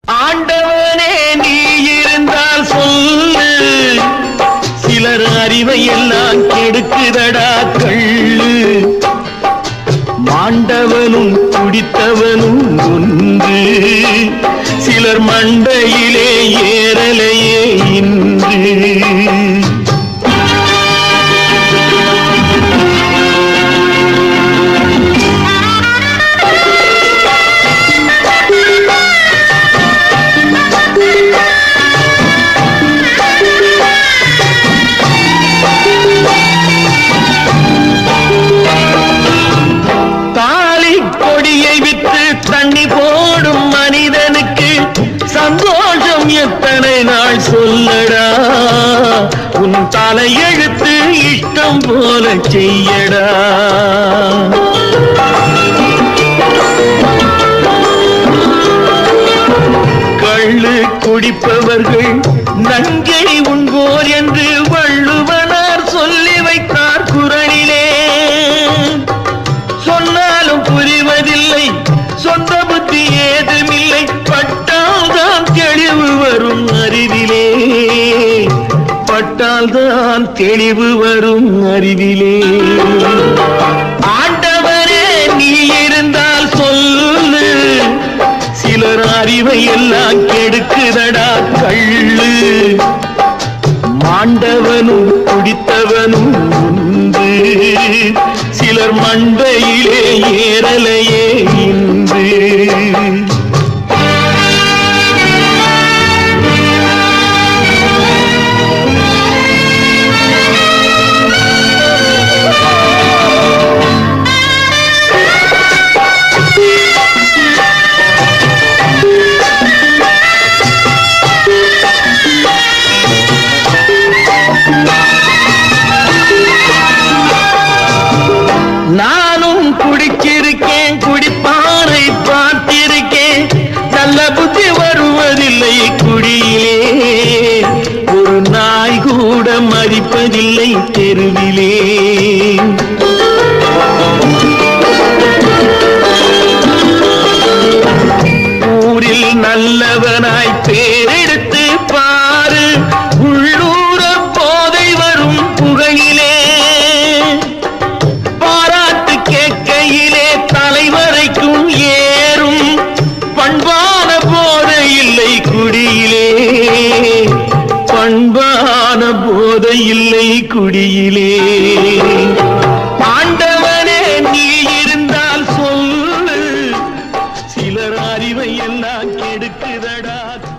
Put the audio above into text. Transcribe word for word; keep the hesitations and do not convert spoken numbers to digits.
ஆண்டவனே நீ இருந்தால் சொல்லு, சிலர் அறிவை எல்லாம் கெடுக்குதடா கள்ளு. மாண்டவனும் குடித்தவனும் ஒன்று, சிலர் மண்டையிலே ஏறலையே இன்று. தண்ணி போடும் மனிதனுக்கு சந்தோஷம் எத்தனை நாள் சொல்லடா, உன் தலையெழுத்து இஷ்டம் போல செய்யடா. கள்ளு குடிப்பவர்கள் நங்கை உண்போர் என்று வள்ளுவனார் சொல்லி வைத்தார் குறளிலே. சொன்னாலும் புரிவதில்லை, சொந்த புத்தி ஏதுமில்லை, பட்டால்தான் தெளிவு வரும் அறிவிலே, பட்டால்தான் தெளிவு வரும் அறிவிலே. ஆண்டவரே நீ இருந்தால் சொல்லு, சிலர் அறிவை எல்லாம் கெடுக்குதடா கள்ளு. மாண்டவனும் குடித்தவனும் உண்டு, சிலர் மண்டையிலே ஏறலையே இன்று. நானும் குடிச்சிருக்கேன், குடிப்பானை பார்த்திருக்கேன், நல்ல புத்தி வருவதில்லை குடியிலே, ஒரு நாய் கூட மதிப்பதில்லை தெருவிலே. ஊரில் நல்லவனாய் பேரெடுத்து பாரு, உள்ளூர போதை வரும் புகழிலே. தலைவரைக்கும் ஏறும் பண்பான போதை இல்லை குடியிலே, பண்பான போதை இல்லை குடியிலே. ஆண்டவனே நீ இருந்தால் சொல்லு, சிலர் அறிவை எல்லாம் கெடுக்குதடா.